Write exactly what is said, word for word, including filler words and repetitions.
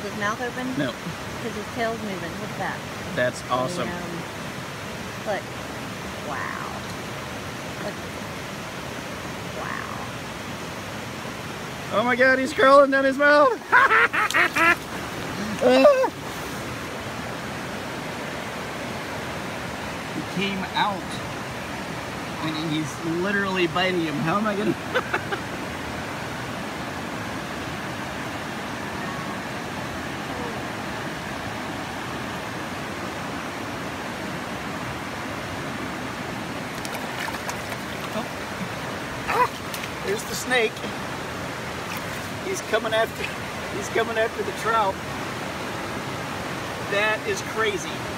his mouth open? No. Because his tail's moving. Look at that. That's awesome. And, um, look. Wow. Look. Wow. Oh my God, he's crawling down his mouth. He came out and he's literally biting him. How am I gonna? There's the snake. He's coming after, he's coming after the trout. That is crazy.